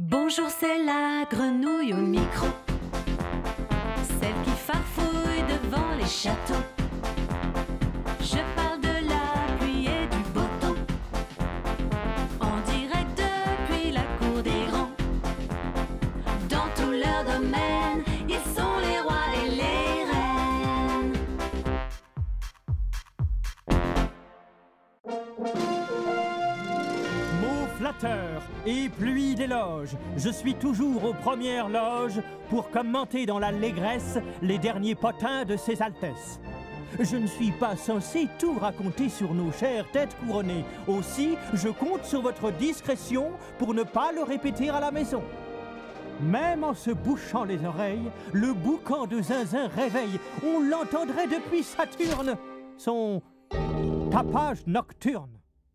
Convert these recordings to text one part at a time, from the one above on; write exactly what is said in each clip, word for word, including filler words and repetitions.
Bonjour, c'est la grenouille au micro, celle qui farfouille devant les châteaux. Je parle de la pluie et du beau temps, en direct depuis la cour des grands. Dans tout leur domaine, ils sont les rois et les reines. Mots flatteurs et pluie d'éloges, je suis toujours aux premières loges pour commenter dans l'allégresse les derniers potins de ses altesses. Je ne suis pas censé tout raconter sur nos chères têtes couronnées. Aussi, je compte sur votre discrétion pour ne pas le répéter à la maison. Même en se bouchant les oreilles, le boucan de Zinzin réveille. On l'entendrait depuis Saturne, son tapage nocturne.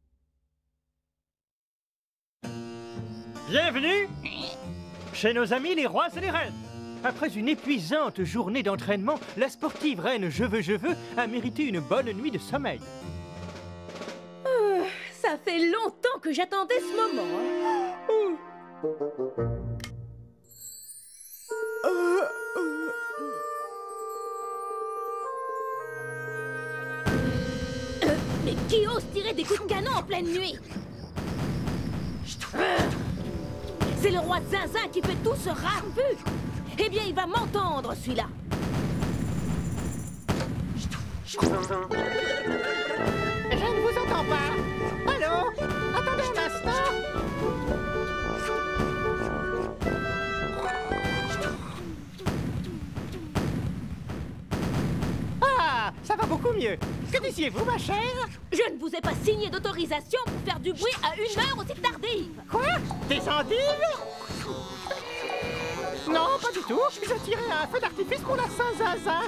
Bienvenue chez nos amis les rois et les reines. Après une épuisante journée d'entraînement, la sportive reine Je veux, je veux a mérité une bonne nuit de sommeil. Euh, ça fait longtemps que j'attendais ce moment. Hein. Euh. Euh, euh. Euh, mais qui ose tirer des coups de canon en pleine nuit? euh. C'est le roi Zinzin qui fait tout ce raffut. Eh bien, il va m'entendre, celui-là. Je ne vous entends pas. Allô? Attendez un instant. Ah, ça va beaucoup mieux. Que disiez-vous, ma chère? Je ne vous ai pas signé d'autorisation pour faire du bruit à une heure aussi tardive. Quoi? Des endives? Non, pas du tout. Je tirais un feu d'artifice pour la Saint-Zinzin.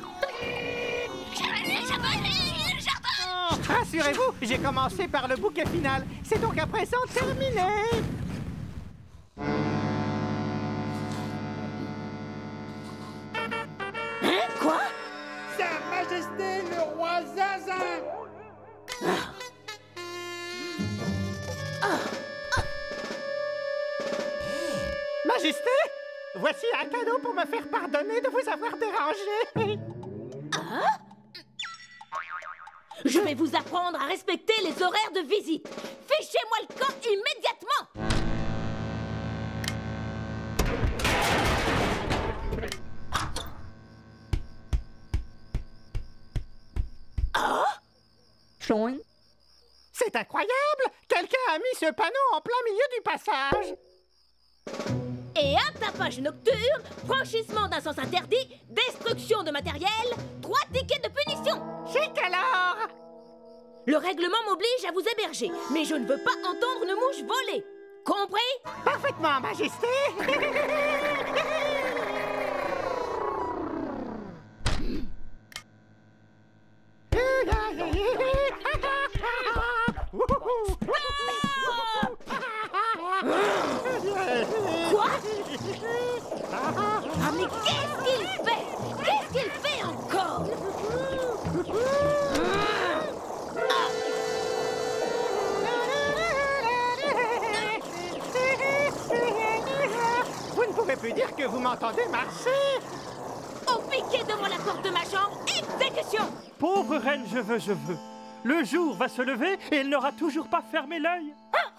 Oh, rassurez-vous, j'ai commencé par le bouquet final. C'est donc à présent terminé. Hein? Quoi? Sa Majesté le roi Zinzin. Ah. Ah. Ah. Majesté, voici un cadeau pour me faire pardonner de vous avoir dérangé. Ah? Je vais vous apprendre à respecter les horaires de visite. Fichez-moi le camp immédiatement. Ah? Chouin. C'est incroyable! Quelqu'un a mis ce panneau en plein milieu du passage. Et un tapage nocturne, franchissement d'un sens interdit, destruction de matériel, trois tickets de punition. Chic alors! Le règlement m'oblige à vous héberger, mais je ne veux pas entendre une mouche voler. Compris? Parfaitement, Majesté! Quoi? Ah, mais qu'est-ce qu'il fait? Qu'est-ce qu'il fait encore? Vous ne pouvez plus dire que vous m'entendez marcher. Au piquet devant la porte de ma chambre, exécution! Pauvre reine Je veux, je veux. Le jour va se lever et elle n'aura toujours pas fermé l'œil.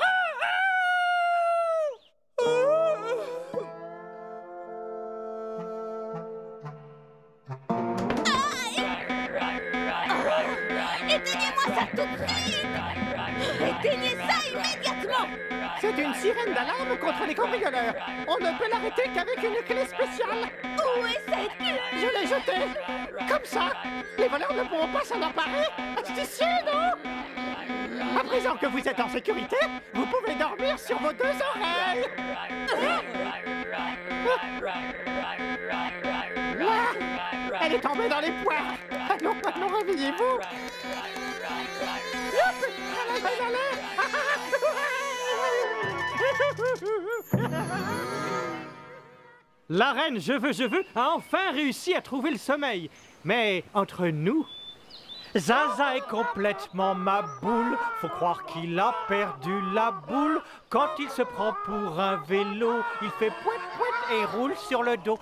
Éteignez-moi ça tout de suite! Éteignez ça immédiatement! C'est une sirène d'alarme contre les cambrioleurs. On ne peut l'arrêter qu'avec une clé spéciale. Où est cette clé? Je l'ai jetée. Comme ça, les voleurs ne pourront pas s'en emparer. Astucieux, non? À présent que vous êtes en sécurité, vous pouvez dormir sur vos deux oreilles. Ah, elle est tombée dans les poires. Allons, allons, réveillez-vous. Allez, allez, allez. La reine Je veux, je veux a enfin réussi à trouver le sommeil. Mais entre nous, Zaza est complètement ma boule. Faut croire qu'il a perdu la boule. Quand il se prend pour un vélo, il fait pouet pouet et roule sur le dos.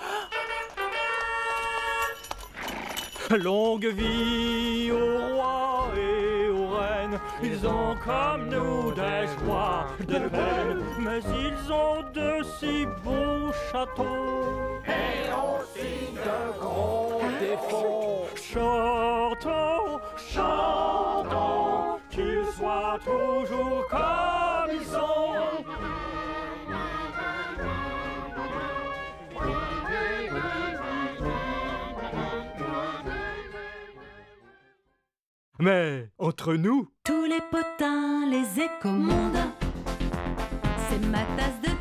Longue vie au roi et aux reines. Ils ont comme nous des joies, des peines, mais ils ont de si beaux châteaux. Et aussi de gros défauts. Chantons, chantons, qu'ils soient toujours comme ils sont. Mais entre nous, tous les potins, les échos mondains, c'est ma tasse de